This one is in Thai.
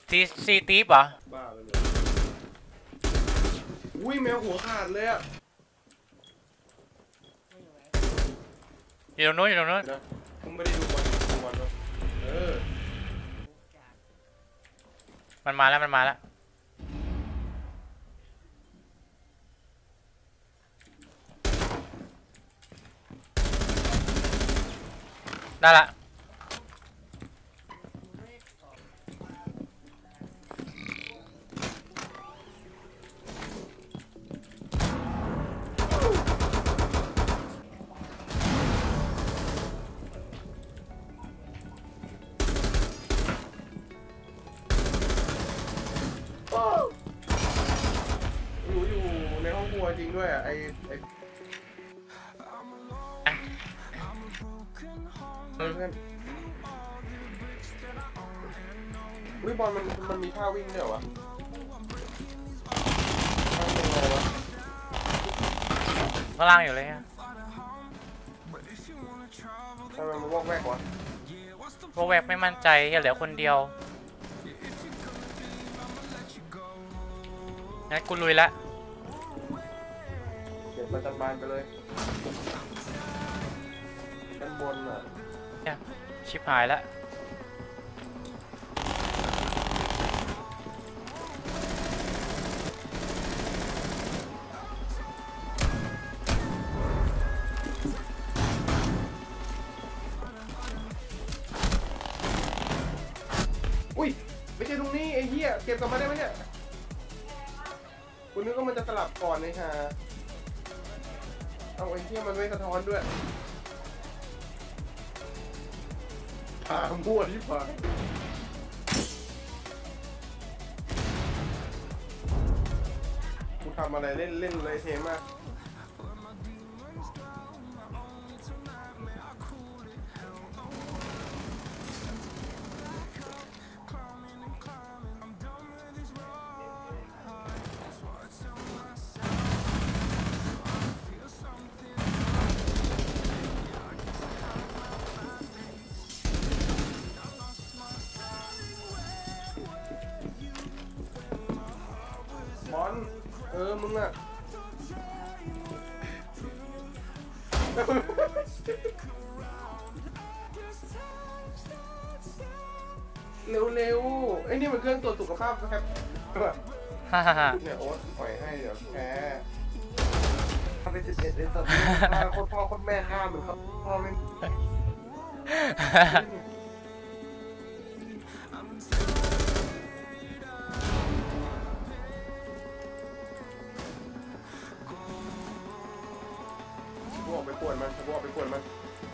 ซีตีฟเหรอบ้าไปเลยอุ้ยแมวหัวขาดเลยอะอยู่ตรงนู้นอยู่ตรงนู้นนะผมไม่ได้ดูบอลเนาะมันมาแล้วมันมาแล้วได้ละอยู่ในห้องครัวจริงด้วยอะไอเพื่อนอุ้ยบอลมันมีท่าวิ่งด้วยเหรอวะท่ายังไงวะข้างล่างอยู่เลยฮะทำไมมันวอกแวกวะพวกแวกไม่มั่นใจเหลือคนเดียวงั้นกูลุยละเก็บประจันบานไปเลยด้านบนอ่ะเนี่ยชิบหายละอุ้ยไม่ใช่ตรงนี้ไอ้เหี้ยเก็บกลับมาได้ไหมเนี่ยคุณนึกว่ามันจะสลับก่อนเลยฮะเอาไอ้เหี้ยมันไม่สะท้อนด้วยทางมั่วที่ผ่านกูทำอะไรเล่นเลยเทมากบอลมึงอะเร็วไอ้นี่มันเครื่องตรวจสุขภาพนะครับเนี่ยโอ๊ตปล่อยให้เดี๋ยวแพ้ทำไป11ไอ้สัตว์โคตรพ่อโคตรแม่ฆ่ามึงครับพ่อไม่กูออกไปป่วนมัน